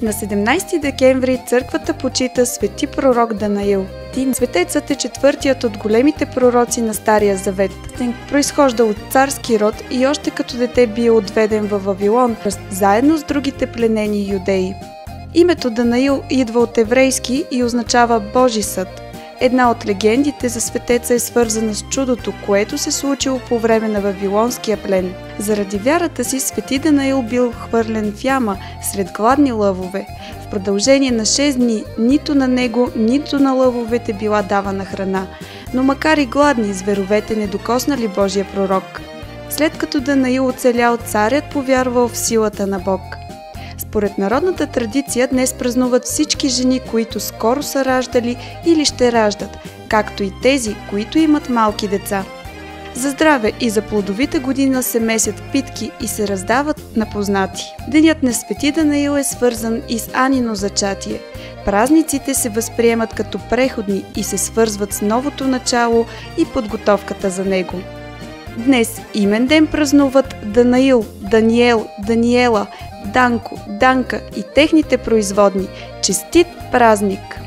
На 17 декември църквата почита свети пророк Данаил. Светецът е четвъртият от големите пророци на Стария завет. Произхожда от царски род и още като дете бил отведен във Вавилон, заедно с другите пленени юдеи. Името Данаил идва от еврейски и означава Божи съд. Една от легендите за светеца е свързана с чудото, което се случило по време на Вавилонския плен. Заради вярата си свети Данаил бил хвърлен в яма сред гладни лъвове. В продължение на 6 дни нито на него, нито на лъвовете била давана храна, но макар и гладни, зверовете не докоснали Божия пророк. След като Данаил оцелял, царят повярвал в силата на Бог. Според народната традиция днес празнуват всички жени, които скоро са раждали или ще раждат, както и тези, които имат малки деца. За здраве и за плодовита година се месят питки и се раздават на познати. Денят на свети Данаил е свързан и с Анино зачатие. Празниците се възприемат като преходни и се свързват с новото начало и подготовката за него. Днес имен ден празнуват Данаил, Даниел, Даниела, Данко, Данка и техните производни. Честит празник!